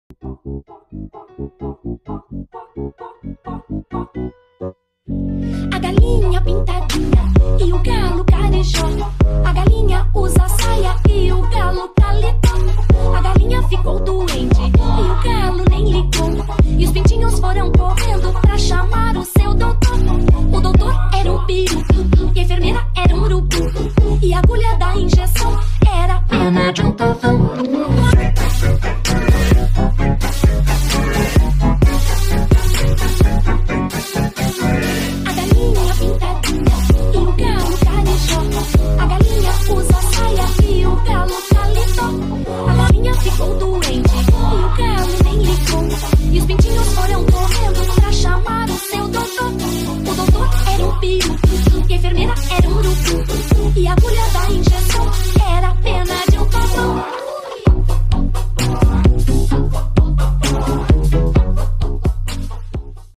A galinha pintadinha e o galo carejó. A galinha usa saia e o galo paletó. A galinha ficou doente